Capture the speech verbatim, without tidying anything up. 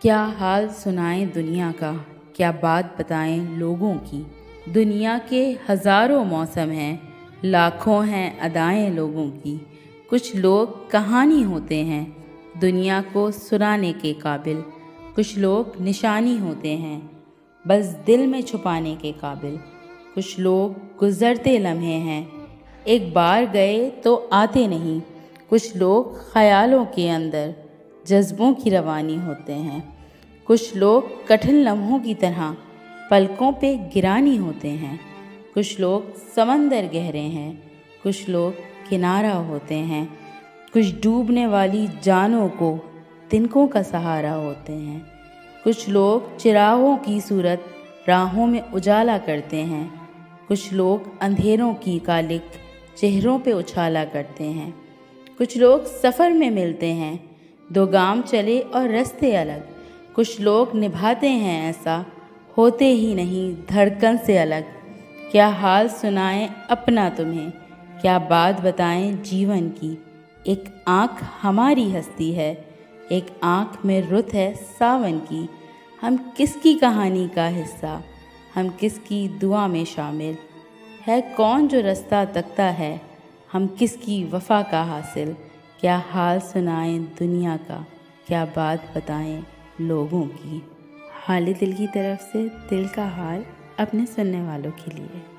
क्या हाल सुनाएं दुनिया का, क्या बात बताएं लोगों की। दुनिया के हज़ारों मौसम हैं, लाखों हैं अदाएं लोगों की। कुछ लोग कहानी होते हैं दुनिया को सुनाने के काबिल, कुछ लोग निशानी होते हैं बस दिल में छुपाने के काबिल। कुछ लोग गुज़रते लम्हे हैं, एक बार गए तो आते नहीं। कुछ लोग ख़यालों के अंदर जज्बों की रवानी होते हैं। कुछ लोग कठिन लम्हों की तरह पलकों पे गिरानी होते हैं। कुछ लोग समंदर गहरे हैं, कुछ लोग किनारा होते हैं। कुछ डूबने वाली जानों को तिनकों का सहारा होते हैं। कुछ लोग चिरागों की सूरत राहों में उजाला करते हैं। कुछ लोग अंधेरों की कालिक चेहरों पे उछाला करते हैं। कुछ लोग सफ़र में मिलते हैं, दो गाम चले और रास्ते अलग। कुछ लोग निभाते हैं ऐसा, होते ही नहीं धड़कन से अलग। क्या हाल सुनाएं अपना तुम्हें, क्या बात बताएं जीवन की। एक आँख हमारी हस्ती है, एक आँख में रुत है सावन की। हम किसकी कहानी का हिस्सा, हम किसकी दुआ में शामिल। है कौन जो रास्ता तकता है, हम किसकी वफ़ा का हासिल। क्या हाल सुनाएं दुनिया का, क्या बात बताएं लोगों की। हाल दिल की तरफ से दिल का हाल अपने सुनने वालों के लिए।